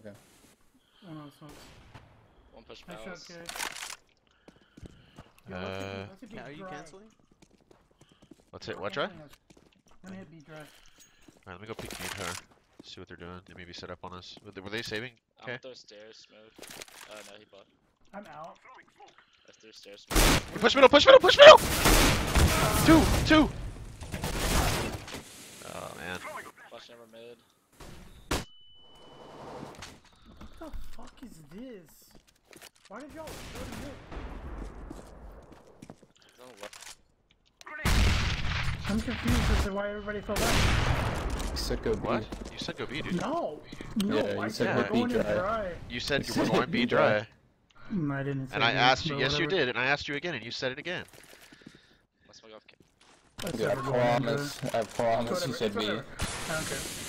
Okay. One on smokes. One push Nice shot, palace. Carrie. Yo, let's hit B Are you dry. canceling? Let's Yeah, hit we're what, Dry? canceling us. We're gonna hit B dry. Alright, let me go peek B tower. See what they're doing. They may be set up on us. Were they saving? I'm Okay. gonna throw stairs smoke. No, he bought. I'm out. I threw stairs smoke. Push middle, push middle, push middle! Two! Oh man. Flash never mid. What the fuck is this? Why did y'all go to mid? He's on the left. I'm confused as to why everybody fell back. You said go B. What? You said go B, dude. No! Yeah, I you said said we're go going B in dry. dry. You said you You were said going B B dry. dry. I didn't say And I that, asked you, but yes you whatever. did, and I asked you again, and you said it again. Let's smoke off. I said Yeah, I we're going in dry. promise. I promise you Whatever, said it's B. whatever. I don't care.